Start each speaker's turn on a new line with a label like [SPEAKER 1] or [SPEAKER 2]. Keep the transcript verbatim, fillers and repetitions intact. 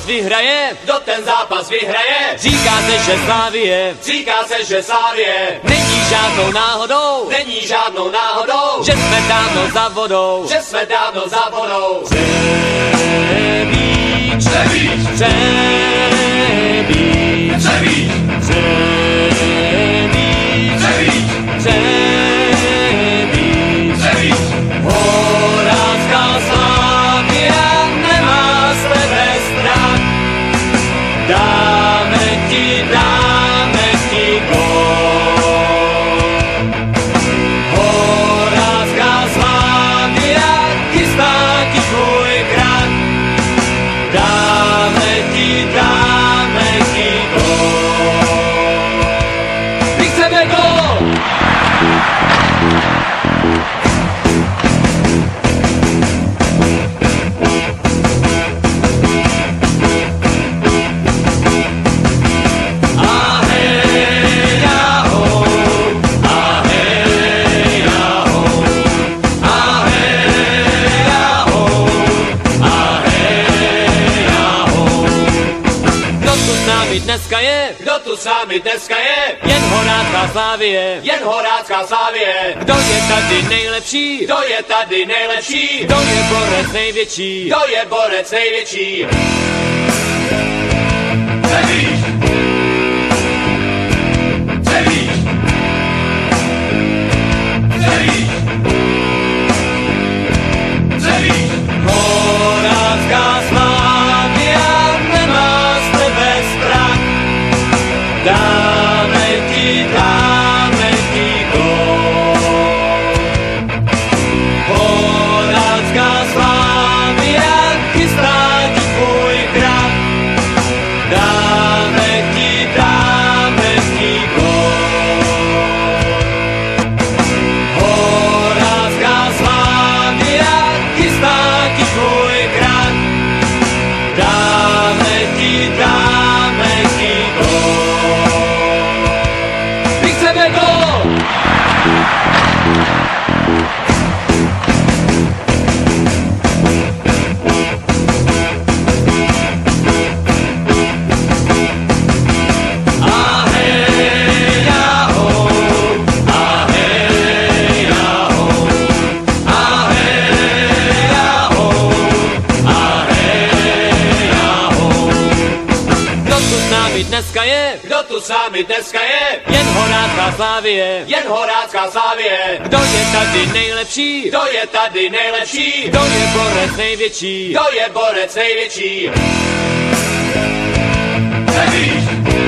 [SPEAKER 1] vyhraje,
[SPEAKER 2] kdo ten zápas vyhraje.
[SPEAKER 1] Říká se, že Slavie,
[SPEAKER 2] říká se, že Slavie
[SPEAKER 1] není žádnou náhodou,
[SPEAKER 2] není žádnou náhodou,
[SPEAKER 1] že jsme dávno za vodou,
[SPEAKER 2] že jsme dávno za vodou.
[SPEAKER 1] Třebíč,
[SPEAKER 2] Třebíč,
[SPEAKER 1] Třebíč,
[SPEAKER 2] Třebíč,
[SPEAKER 1] Třebíč,
[SPEAKER 2] Třebíč,
[SPEAKER 1] Třebíč,
[SPEAKER 2] Třebíč.
[SPEAKER 1] Horácká Slavia nemá z tebe strach. Dáme ti, dáme ti gól. Horácká Slavia chystá ti tvůj krach. Dáme ti, dáme ti gól. My chceme gól! Dneska je,
[SPEAKER 2] Kdo tu s námi dneska je?
[SPEAKER 1] jen Horácká Slavie.
[SPEAKER 2] Jen Horácká Slavie.
[SPEAKER 1] Kdo je tady nejlepší?
[SPEAKER 2] Kdo je tady nejlepší?
[SPEAKER 1] Kdo je borec největší?
[SPEAKER 2] Kdo je borec největší? Třebíč! Třebíč! Třebíč! Třebíč!
[SPEAKER 1] Horácká Slavia nemá z tebe strach. Dáme ti, dáme ti gól. Horácká Slavia chystá ti tvůj krach. Dáme ti, dáme ti gól. Horácká Slavia chystá ti tvůj krach. Dáme ti, dáme ti gól. My chceme gól! Dneska je,
[SPEAKER 2] Kdo tu s námi dneska je?
[SPEAKER 1] jen Horácká Slavie.
[SPEAKER 2] Jen Horácká Slavie.
[SPEAKER 1] Kdo je tady nejlepší?
[SPEAKER 2] Kdo je tady nejlepší?
[SPEAKER 1] Kdo je borec největší?
[SPEAKER 2] Kdo je borec největší? Třebíč!